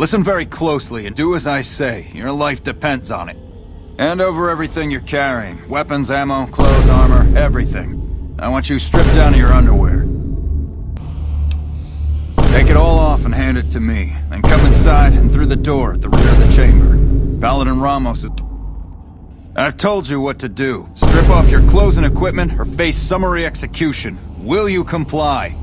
Listen very closely and do as I say. Your life depends on it. Hand over everything you're carrying. Weapons, ammo, clothes, armor, everything. I want you stripped down to your underwear. Take it all off and hand it to me. Then come inside and through the door at the rear of the chamber. Paladin Ramos is... I've told you what to do. Strip off your clothes and equipment or face summary execution. Will you comply?